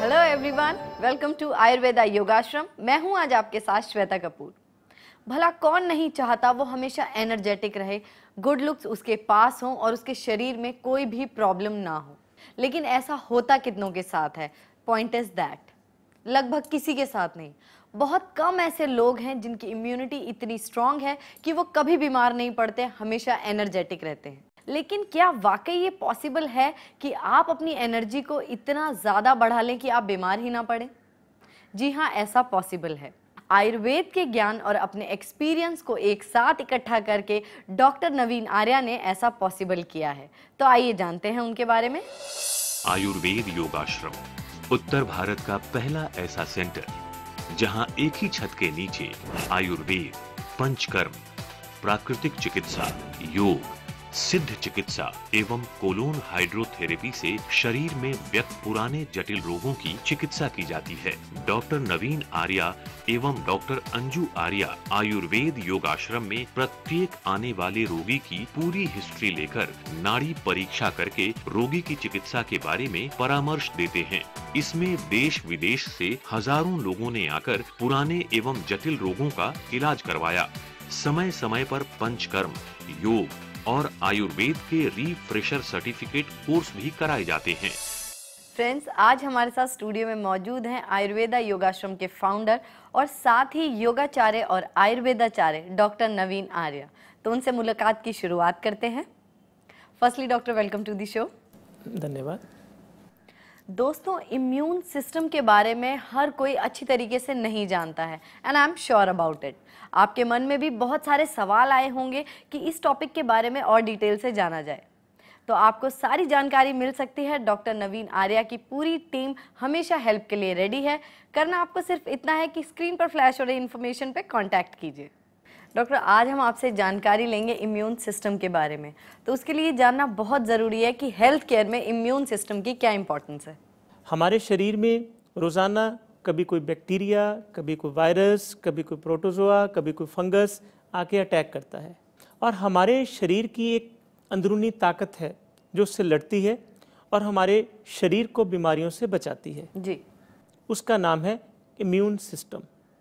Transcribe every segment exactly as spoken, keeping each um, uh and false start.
Hello everyone, welcome to Ayurveda Yogashram. मैं हूं आज आपके साथ श्वेता कपूर। भला कौन नहीं चाहता वो हमेशा एनर्जेटिक रहे, गुड लुक्स उसके पास हों और उसके शरीर में कोई भी प्रॉब्लम ना हो। लेकिन ऐसा होता कितनों के साथ है? पॉइंट इज दैट लगभग किसी के साथ नहीं। बहुत कम ऐसे लोग हैं जिनकी इम्यूनिटी इतनी स्ट्रांग है कि वो कभी बीमार नहीं पड़ते, हमेशा एनर्जेटिक रहते हैं। लेकिन क्या वाकई ये पॉसिबल है कि आप अपनी एनर्जी को इतना ज़्यादा बढ़ा लें कि आप बीमार ही ना पड़ें? जी हाँ, ऐसा पॉसिबल है। आयुर्वेद के ज्ञान और अपने एक्सपीरियंस को एक साथ इकट्ठा करके डॉक्टर नवीन आर्या ने ऐसा पॉसिबल किया है। तो आइए जानते हैं उनके बारे में। आयुर्वेद योगाश्रम उत्तर भारत का पहला ऐसा सेंटर जहां एक ही छत के नीचे आयुर्वेद, पंचकर्म, प्राकृतिक चिकित्सा, योग, सिद्ध चिकित्सा एवं कोलोन हाइड्रोथेरेपी से शरीर में व्यक्त पुराने जटिल रोगों की चिकित्सा की जाती है। डॉक्टर नवीन आर्या एवं डॉक्टर अंजू आर्या आयुर्वेद योगाश्रम में प्रत्येक आने वाले रोगी की पूरी हिस्ट्री लेकर नाड़ी परीक्षा करके रोगी की चिकित्सा के बारे में परामर्श देते हैं। इसमें देश विदेश से हजारों लोगों ने आकर पुराने एवं जटिल रोगों का इलाज करवाया। समय समय पर पंचकर्म, योग और आयुर्वेद के रिफ्रेशर सर्टिफिकेट कोर्स भी कराए जाते हैं। फ्रेंड्स, आज हमारे साथ स्टूडियो में मौजूद हैं आयुर्वेदा योगाश्रम के फाउंडर और साथ ही योगाचार्य और आयुर्वेदाचार्य डॉक्टर नवीन आर्या। तो उनसे मुलाकात की शुरुआत करते हैं। Firstly doctor, welcome to the show. धन्यवाद। दोस्तों, इम्यून सिस्टम के बारे में हर कोई अच्छी तरीके से नहीं जानता है and I am sure about it. आपके मन में भी बहुत सारे सवाल आए होंगे कि इस टॉपिक के बारे में और डिटेल से जाना जाए। तो आपको सारी जानकारी मिल सकती है। डॉक्टर नवीन आर्या की पूरी टीम हमेशा हेल्प के लिए रेडी है। करना आपको सिर्फ इतना है कि स्क्रीन पर फ्लैश हो रही इन्फॉर्मेशन पे कांटेक्ट कीजिए। डॉक्टर, आज हम आपसे जानकारी लेंगे इम्यून सिस्टम के बारे में। तो उसके लिए जानना बहुत ज़रूरी है कि हेल्थ केयर में इम्यून सिस्टम की क्या इंपॉर्टेंस है। हमारे शरीर में रोज़ाना कभी कोई बैक्टीरिया, कभी कोई वायरस, कभी कोई प्रोटोजोआ, कभी कोई फंगस आके अटैक करता है और हमारे शरीर की एक अंदरूनी ताकत है जो उससे लड़ती है और हमारे शरीर को बीमारियों से बचाती है जी। उसका नाम है इम्यून सिस्टम।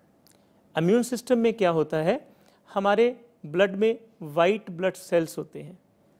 इम्यून सिस्टम में क्या होता है, हमारे ब्लड में वाइट ब्लड सेल्स होते हैं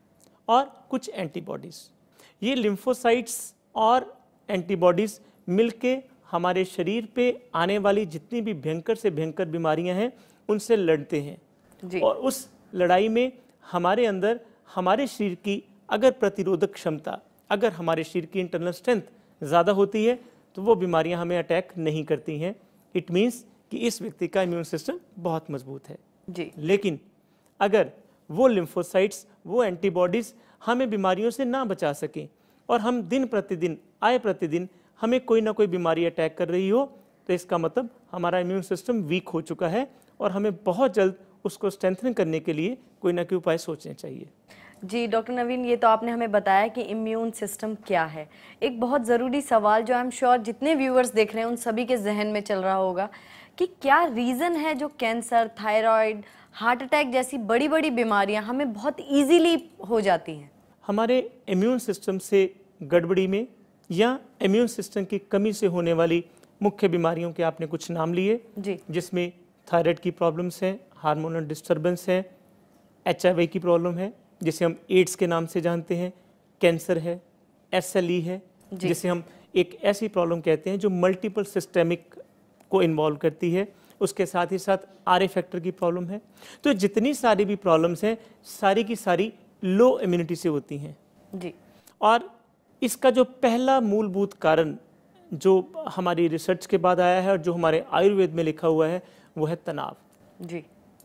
और कुछ एंटीबॉडीज़। ये लिम्फोसाइट्स और एंटीबॉडीज़ मिलके हमारे शरीर पे आने वाली जितनी भी भयंकर से भयंकर बीमारियां हैं उनसे लड़ते हैं जी। और उस लड़ाई में हमारे अंदर हमारे शरीर की अगर प्रतिरोधक क्षमता, अगर हमारे शरीर की इंटरनल स्ट्रेंथ ज़्यादा होती है तो वो बीमारियां हमें अटैक नहीं करती हैं। इट मीन्स कि इस व्यक्ति का इम्यून सिस्टम बहुत मजबूत है जी। लेकिन अगर वो लिम्फोसाइट्स, वो एंटीबॉडीज़ हमें बीमारियों से ना बचा सकें और हम दिन प्रतिदिन आए प्रतिदिन हमें कोई ना कोई बीमारी अटैक कर रही हो तो इसका मतलब हमारा इम्यून सिस्टम वीक हो चुका है और हमें बहुत जल्द उसको स्ट्रेंथन करने के लिए कोई ना कोई उपाय सोचने चाहिए। जी डॉक्टर नवीन, ये तो आपने हमें बताया कि इम्यून सिस्टम क्या है। एक बहुत ज़रूरी सवाल जो आई एम श्योर जितने व्यूअर्स देख रहे हैं उन सभी के जहन में चल रहा होगा कि क्या रीज़न है जो कैंसर, थायराइड, हार्ट अटैक जैसी बड़ी बड़ी बीमारियां हमें बहुत ईजीली हो जाती हैं। हमारे इम्यून सिस्टम से गड़बड़ी में या इम्यून सिस्टम की कमी से होने वाली मुख्य बीमारियों के आपने कुछ नाम लिए जी, जिसमें थायराइड की प्रॉब्लम्स हैं, हार्मोनल डिस्टर्बेंस है, एच आई वी की प्रॉब्लम है जिसे हम एड्स के नाम से जानते हैं, कैंसर है, एस एल ई है जिसे हम एक ऐसी प्रॉब्लम कहते हैं जो मल्टीपल सिस्टेमिक को इन्वॉल्व करती है। उसके साथ ही साथ आर ए फैक्टर की प्रॉब्लम है। तो जितनी सारी भी प्रॉब्लम्स हैं सारी की सारी लो इम्यूनिटी से होती हैं जी। और इसका जो पहला मूलभूत कारण जो हमारी रिसर्च के बाद आया है और जो हमारे आयुर्वेद में लिखा हुआ है वो है तनाव जी।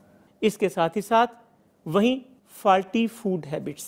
इसके साथ ही साथ वहीं फाल्टी फूड हैबिट्स।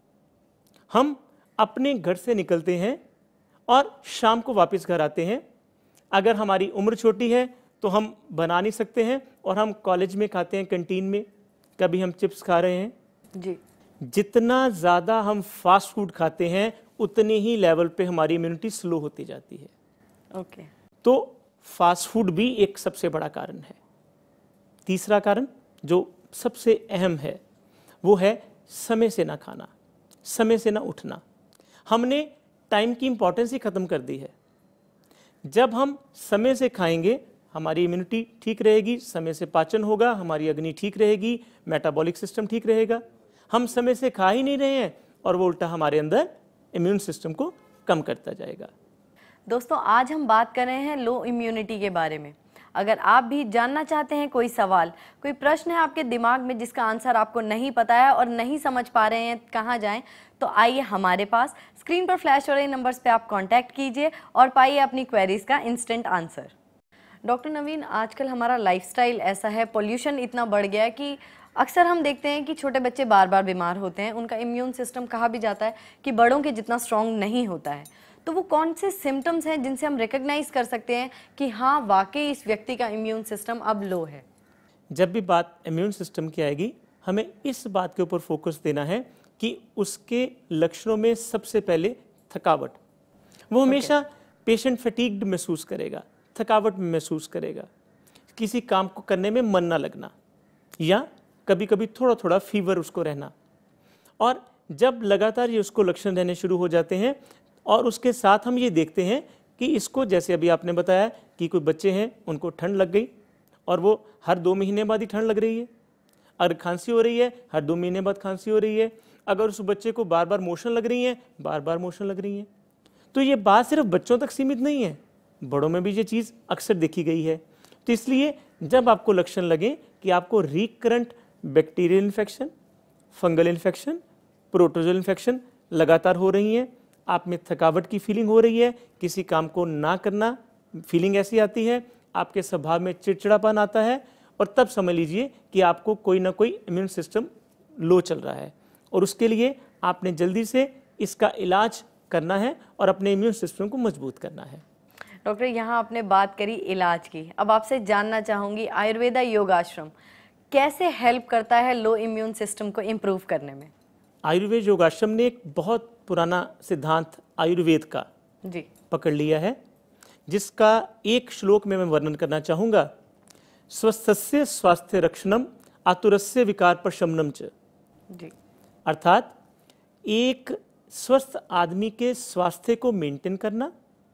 हम अपने घर से निकलते हैं और शाम को वापस घर आते हैं। अगर हमारी उम्र छोटी है तो हम बना नहीं सकते हैं और हम कॉलेज में खाते हैं, कैंटीन में, कभी हम चिप्स खा रहे हैं जी। जितना ज़्यादा हम फास्ट फूड खाते हैं उतने ही लेवल पे हमारी इम्यूनिटी स्लो होती जाती है। Okay okay. तो फास्ट फूड भी एक सबसे बड़ा कारण है। तीसरा कारण जो सबसे अहम है वो है समय से ना खाना, समय से ना उठना। हमने टाइम की इंपॉर्टेंस ही ख़त्म कर दी है। जब हम समय से खाएंगे हमारी इम्यूनिटी ठीक रहेगी, समय से पाचन होगा, हमारी अग्नि ठीक रहेगी, मेटाबॉलिक सिस्टम ठीक रहेगा। हम समय से खा ही नहीं रहे हैं और वो उल्टा हमारे अंदर इम्यून सिस्टम को कम करता जाएगा। दोस्तों, आज हम बात कर रहे हैं लो इम्यूनिटी के बारे में। अगर आप भी जानना चाहते हैं, कोई सवाल, कोई प्रश्न है आपके दिमाग में जिसका आंसर आपको नहीं पता है और नहीं समझ पा रहे हैं कहाँ जाएं, तो आइए हमारे पास। स्क्रीन पर फ्लैश हो रहे नंबर्स पे आप कांटेक्ट कीजिए और पाइए अपनी क्वेरीज का इंस्टेंट आंसर। डॉक्टर नवीन, आजकल हमारा लाइफस्टाइल ऐसा है, पोल्यूशन इतना बढ़ गया है कि अक्सर हम देखते हैं कि छोटे बच्चे बार बार बीमार होते हैं। उनका इम्यून सिस्टम कहा भी जाता है कि बड़ों के जितना स्ट्रॉन्ग नहीं होता है। तो वो कौन से सिम्टम्स हैं जिनसे हम रिकग्नाइज कर सकते हैं कि हाँ, वाकई इस व्यक्ति का इम्यून सिस्टम अब लो है? जब भी बात इम्यून सिस्टम की आएगी, हमें इस बात के ऊपर फोकस देना है कि उसके लक्षणों में सबसे पहले थकावट। वो हमेशा पेशेंट फटीग्ड महसूस करेगा, थकावट महसूस करेगा, किसी काम को करने में मन ना लगना, या कभी कभी थोड़ा थोड़ा फीवर उसको रहना। और जब लगातार ये उसको लक्षण रहने शुरू हो जाते हैं और उसके साथ हम ये देखते हैं कि इसको, जैसे अभी आपने बताया कि कोई बच्चे हैं उनको ठंड लग गई और वो हर दो महीने बाद ही ठंड लग रही है, अगर खांसी हो रही है हर दो महीने बाद खांसी हो रही है, अगर उस बच्चे को बार बार मोशन लग रही है, बार बार मोशन लग रही है। तो ये बात सिर्फ बच्चों तक सीमित नहीं है, बड़ों में भी ये चीज़ अक्सर देखी गई है। तो इसलिए जब आपको लक्षण लगे कि आपको recurrent bacterial infection, fungal infection, protozoal infection लगातार हो रही हैं, आप में थकावट की फीलिंग हो रही है, किसी काम को ना करना फीलिंग ऐसी आती है, आपके स्वभाव में चिड़चिड़ापन आता है, और तब समझ लीजिए कि आपको कोई ना कोई इम्यून सिस्टम लो चल रहा है और उसके लिए आपने जल्दी से इसका इलाज करना है और अपने इम्यून सिस्टम को मजबूत करना है। डॉक्टर, यहाँ आपने बात करी इलाज की, अब आपसे जानना चाहूँगी आयुर्वेदा योगाश्रम कैसे हेल्प करता है लो इम्यून सिस्टम को इम्प्रूव करने में? आयुर्वेद योगाश्रम ने एक बहुत पुराना सिद्धांत आयुर्वेद का जी पकड़ लिया है, जिसका एक श्लोक में मैं वर्णन करना चाहूँगा। स्वस्थस्य स्वास्थ्य रक्षणम आतुरस्य विकार प्रशमनम च। जी अर्थात एक स्वस्थ आदमी के स्वास्थ्य को मेंटेन करना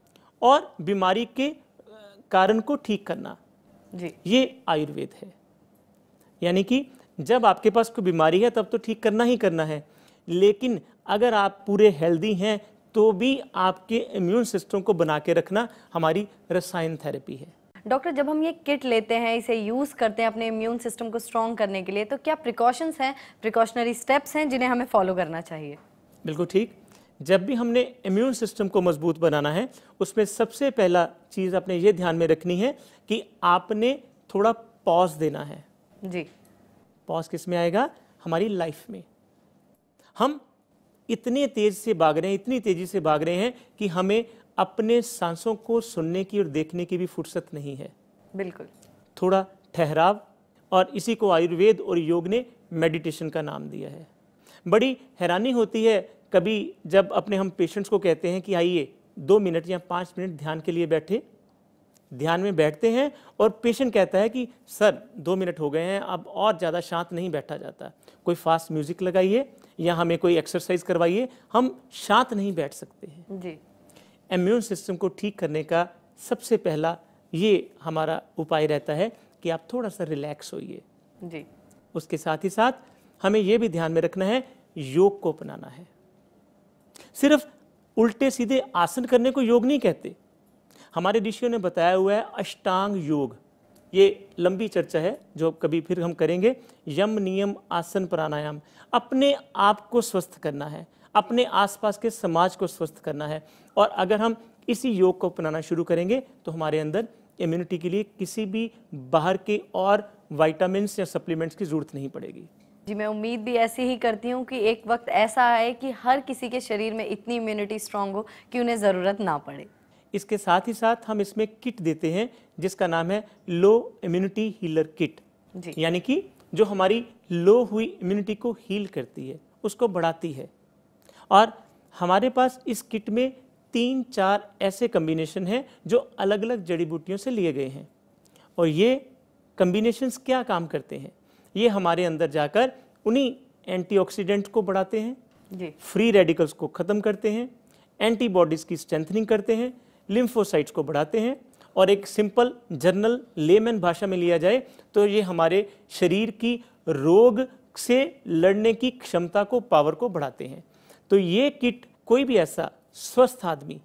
और बीमारी के कारण को ठीक करना, जी ये आयुर्वेद है। यानी कि जब आपके पास कोई बीमारी है तब तो ठीक करना ही करना है, लेकिन अगर आप पूरे हेल्दी हैं तो भी आपके इम्यून सिस्टम को बना के रखना हमारी रसायन थेरेपी है। डॉक्टर, जब हम ये किट लेते हैं, इसे यूज़ करते हैं अपने इम्यून सिस्टम को स्ट्रॉन्ग करने के लिए, तो क्या प्रिकॉशंस हैं, प्रिकॉशनरी स्टेप्स हैं जिन्हें हमें फॉलो करना चाहिए? बिल्कुल ठीक। जब भी हमने इम्यून सिस्टम को मजबूत बनाना है, उसमें सबसे पहला चीज़ आपने ये ध्यान में रखनी है कि आपने थोड़ा पॉज देना है। जी पॉज किस में आएगा? हमारी लाइफ में। हम इतने तेज से भाग रहे हैं, इतनी तेजी से भाग रहे हैं कि हमें अपने सांसों को सुनने की और देखने की भी फुर्सत नहीं है। बिल्कुल। थोड़ा ठहराव, और इसी को आयुर्वेद और योग ने मेडिटेशन का नाम दिया है। बड़ी हैरानी होती है कभी जब अपने हम पेशेंट्स को कहते हैं कि आइए दो मिनट या पाँच मिनट ध्यान के लिए बैठे, ध्यान में बैठते हैं और पेशेंट कहता है कि सर दो मिनट हो गए हैं, अब और ज़्यादा शांत नहीं बैठा जाता, कोई फास्ट म्यूजिक लगाइए या हमें कोई एक्सरसाइज करवाइए, हम शांत नहीं बैठ सकते हैं। जी इम्यून सिस्टम को ठीक करने का सबसे पहला ये हमारा उपाय रहता है कि आप थोड़ा सा रिलैक्स होइए। जी उसके साथ ही साथ हमें ये भी ध्यान में रखना है, योग को अपनाना है। सिर्फ उल्टे सीधे आसन करने को योग नहीं कहते, हमारे ऋषियों ने बताया हुआ है अष्टांग योग। ये लंबी चर्चा है जो कभी फिर हम करेंगे। यम, नियम, आसन, प्राणायाम। अपने आप को स्वस्थ करना है, अपने आसपास के समाज को स्वस्थ करना है, और अगर हम इसी योग को अपनाना शुरू करेंगे तो हमारे अंदर इम्यूनिटी के लिए किसी भी बाहर के और विटामिन्स या सप्लीमेंट्स की जरूरत नहीं पड़ेगी। जी मैं उम्मीद भी ऐसी ही करती हूँ कि एक वक्त ऐसा आए कि हर किसी के शरीर में इतनी इम्यूनिटी स्ट्रांग हो कि उन्हें ज़रूरत ना पड़े। इसके साथ ही साथ हम इसमें किट देते हैं जिसका नाम है लो इम्यूनिटी हीलर किट। जी यानी कि जो हमारी लो हुई इम्यूनिटी को हील करती है, उसको बढ़ाती है। और हमारे पास इस किट में तीन चार ऐसे कम्बिनेशन हैं जो अलग अलग जड़ी बूटियों से लिए गए हैं, और ये कम्बिनेशंस क्या काम करते हैं? ये हमारे अंदर जाकर उन्हीं एंटीऑक्सीडेंट को बढ़ाते हैं, जी फ्री रेडिकल्स को ख़त्म करते हैं, एंटीबॉडीज़ की स्ट्रेंथनिंग करते हैं, लिम्फोसाइट्स को बढ़ाते हैं, और एक सिंपल जर्नल लेमन भाषा में लिया जाए तो ये हमारे शरीर की रोग से लड़ने की क्षमता को, पावर को बढ़ाते हैं। तो ये किट कोई भी ऐसा स्वस्थ आदमी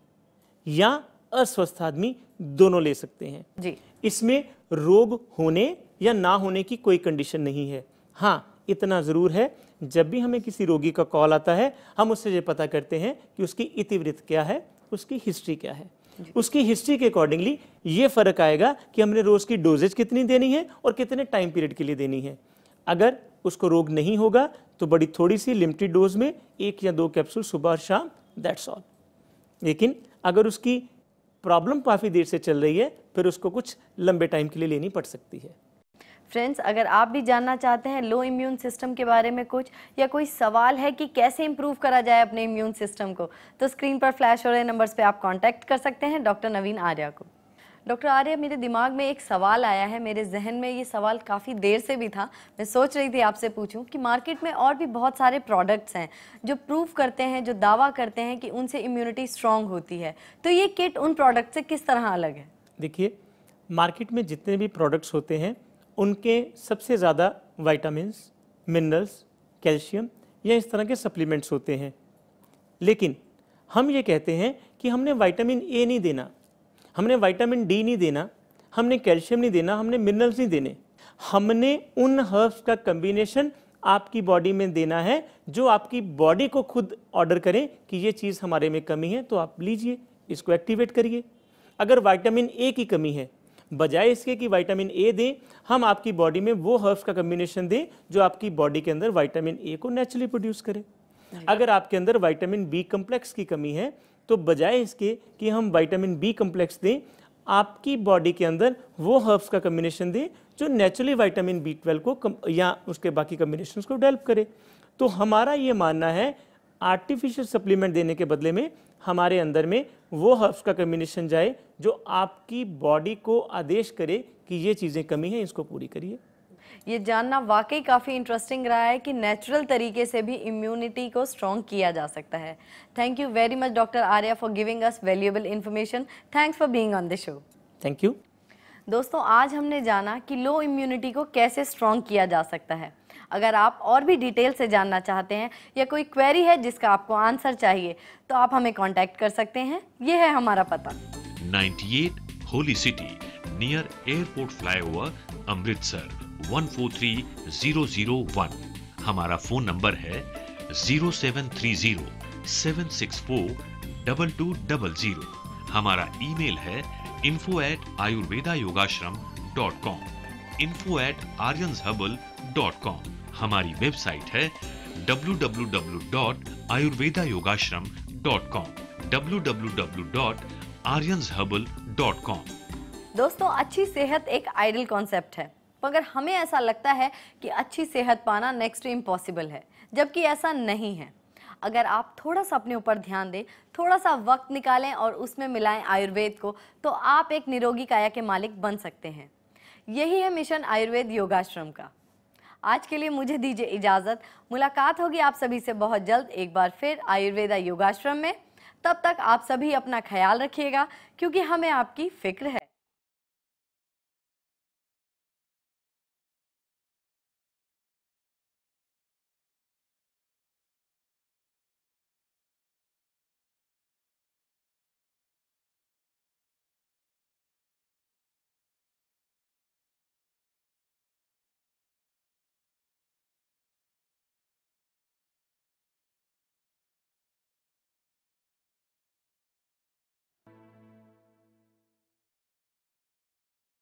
या अस्वस्थ आदमी दोनों ले सकते हैं जी। इसमें रोग होने या ना होने की कोई कंडीशन नहीं है। हाँ, इतना ज़रूर है, जब भी हमें किसी रोगी का कॉल आता है हम उससे ये पता करते हैं कि उसकी इतिवृत्त क्या है, उसकी हिस्ट्री क्या है। उसकी हिस्ट्री के अकॉर्डिंगली ये फ़र्क आएगा कि हमने रोज़ की डोजेज कितनी देनी है और कितने टाइम पीरियड के लिए देनी है। अगर उसको रोग नहीं होगा तो बड़ी थोड़ी सी लिमिटेड डोज में एक या दो कैप्सूल सुबह और शाम, दैट्स ऑल। लेकिन अगर उसकी प्रॉब्लम काफ़ी देर से चल रही है फिर उसको कुछ लंबे टाइम के लिए लेनी पड़ सकती है। फ्रेंड्स, अगर आप भी जानना चाहते हैं लो इम्यून सिस्टम के बारे में कुछ, या कोई सवाल है कि कैसे इम्प्रूव करा जाए अपने इम्यून सिस्टम को, तो स्क्रीन पर फ्लैश हो रहे नंबर्स पे आप कांटेक्ट कर सकते हैं डॉक्टर नवीन आर्या को। डॉक्टर आर्या, मेरे दिमाग में एक सवाल आया है, मेरे जहन में ये सवाल काफ़ी देर से भी था। मैं सोच रही थी आपसे पूछूं कि मार्केट में और भी बहुत सारे प्रोडक्ट्स हैं जो प्रूव करते हैं, जो दावा करते हैं कि उनसे इम्यूनिटी स्ट्रांग होती है, तो ये किट उन प्रोडक्ट से किस तरह अलग है? देखिए, मार्केट में जितने भी प्रोडक्ट्स होते हैं उनके सबसे ज़्यादा विटामिन्स, मिनरल्स, कैल्शियम या इस तरह के सप्लीमेंट्स होते हैं। लेकिन हम ये कहते हैं कि हमने विटामिन ए नहीं देना, हमने विटामिन डी नहीं देना, हमने कैल्शियम नहीं देना, हमने मिनरल्स नहीं देने, हमने उन हर्ब्स का कम्बिनेशन आपकी बॉडी में देना है जो आपकी बॉडी को खुद ऑर्डर करें कि ये चीज़ हमारे में कमी है तो आप लीजिए, इसको एक्टिवेट करिए। अगर विटामिन ए की कमी है, बजाय इसके कि विटामिन ए दें, हम आपकी बॉडी में वो हर्ब्स का कम्बिनेशन दें जो आपकी बॉडी के अंदर विटामिन ए को नेचुरली प्रोड्यूस करे। अगर आपके अंदर विटामिन बी कम्प्लेक्स की कमी है तो बजाय इसके कि हम विटामिन बी कम्प्लेक्स दें, आपकी बॉडी के अंदर वो हर्ब्स का कम्बिनेशन दें जो नेचुरली विटामिन बी ट्वेल्व को कम, या उसके बाकी कम्बिनेशंस को डेवलप करे। तो हमारा ये मानना है आर्टिफिशियल सप्लीमेंट देने के बदले में हमारे अंदर में वो हर्ब्स का कम्बिनेशन जाए जो आपकी बॉडी को आदेश करे कि ये चीज़ें कमी हैं, इसको पूरी करिए। ये जानना वाकई काफ़ी इंटरेस्टिंग रहा है कि नेचुरल तरीके से भी इम्यूनिटी को स्ट्रॉन्ग किया जा सकता है। Thank you very much doctor Arya for giving us valuable information. Thanks for being on the show. Thank you. दोस्तों, आज हमने जाना कि लो इम्यूनिटी को कैसे स्ट्रॉन्ग किया जा सकता है। अगर आप और भी डिटेल से जानना चाहते हैं या कोई क्वेरी है जिसका आपको आंसर चाहिए तो आप हमें कांटेक्ट कर सकते हैं। ये है हमारा पता, अट्ठानवे holy city near airport flyover, Amritsar one four three zero zero one. हमारा फोन नंबर है zero seven three zero seven six four double two double zero. हमारा ईमेल है info at Ayurveda Yogashram dot com, info at Aryans herbal dot com. हमारी website है W W W dot Ayurveda Yogashram dot com, W W W dot Aryans herbal dot com. दोस्तों, अच्छी सेहत एक ideal concept है, मगर हमें ऐसा लगता है कि अच्छी सेहत पाना नेक्स्ट टू इम्पॉसिबल है, जबकि ऐसा नहीं है। अगर आप थोड़ा सा अपने ऊपर ध्यान दें, थोड़ा सा वक्त निकालें और उसमें मिलाएं आयुर्वेद को, तो आप एक निरोगी काया के मालिक बन सकते हैं। यही है मिशन आयुर्वेद योगाश्रम का। आज के लिए मुझे दीजिए इजाज़त। मुलाकात होगी आप सभी से बहुत जल्द एक बार फिर आयुर्वेदा योगाश्रम में। तब तक आप सभी अपना ख्याल रखिएगा, क्योंकि हमें आपकी फिक्र है।